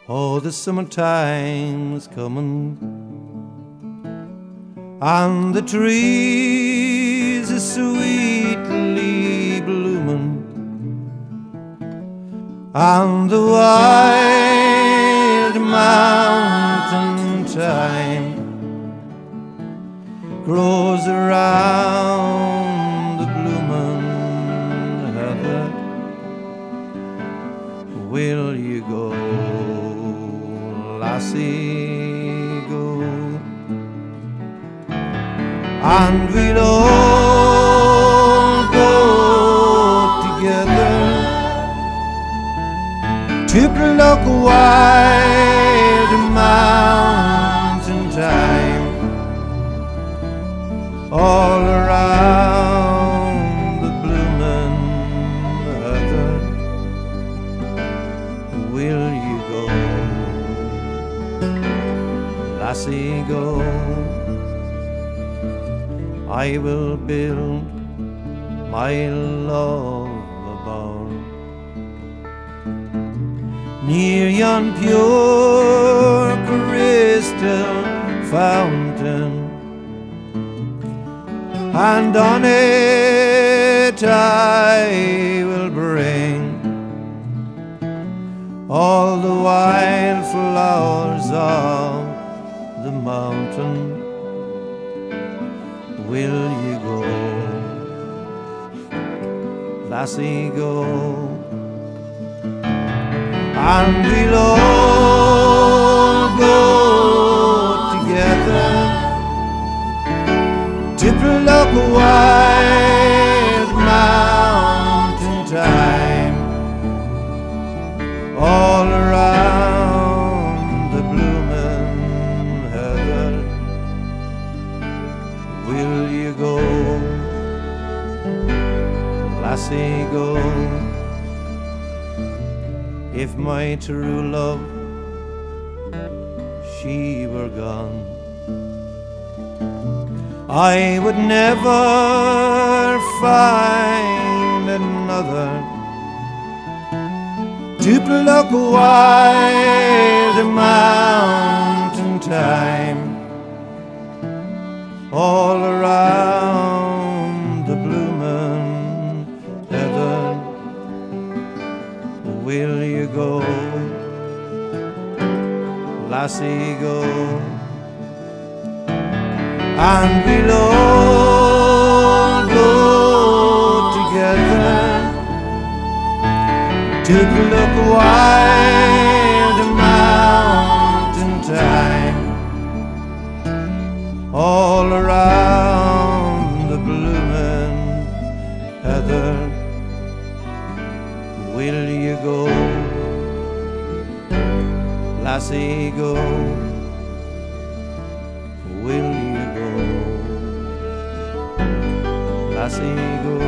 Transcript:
Oh, the summertime's coming, and the trees are sweetly blooming, and the wild mountain thyme grows around the bloomin' heather. Will you go, lassie, go? And we'll all go together to pluck wild mountain thyme all around the bloomin' heather. Will you go, lassie, go? I will build my love a bower near yon pure crystal fountain, and on it I will bring all the wild flowers of the mountain. Will you go, lassie, go? And we'll all go together to pluck wild mountain thyme all around the bloomin' heather. Will you go, lassie, go? If my true love, she were gone, I would never find another to pluck wild mountain thyme all around the bloomin' heather. Will you go, lassie, go? And we'll all go together to pluck wild mountain thyme all around the bloomin' heather. Will you go, lassie, go? Will you go, lassie, go?